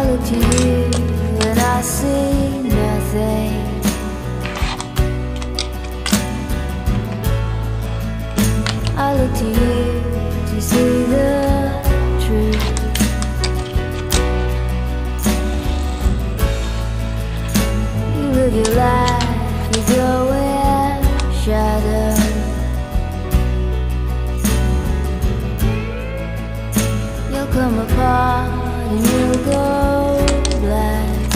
look to you and I see nothing. I look to you to see the truth. You live your life, you go in shadow. You'll come apart and you'll go black.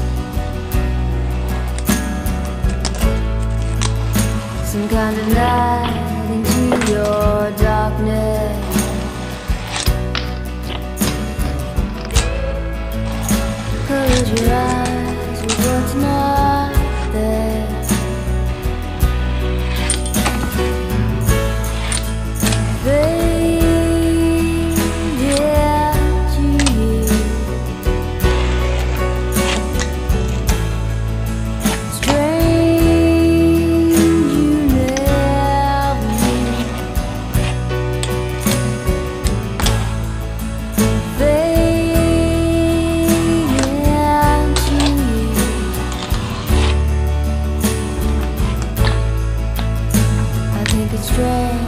Some kind of night into your darkness. Close your eyes with what's not there. It's strange.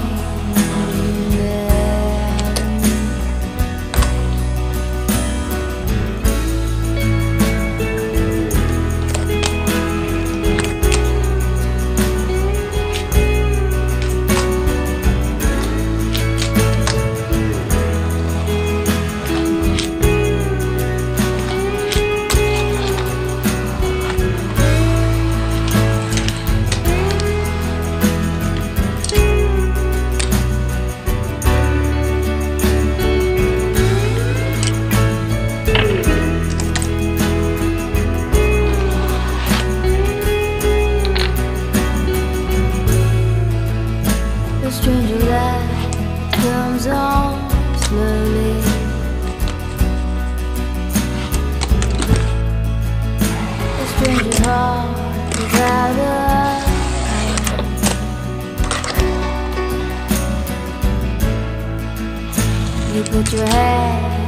The stranger light comes on slowly. The stranger heart without a hand. You put your hand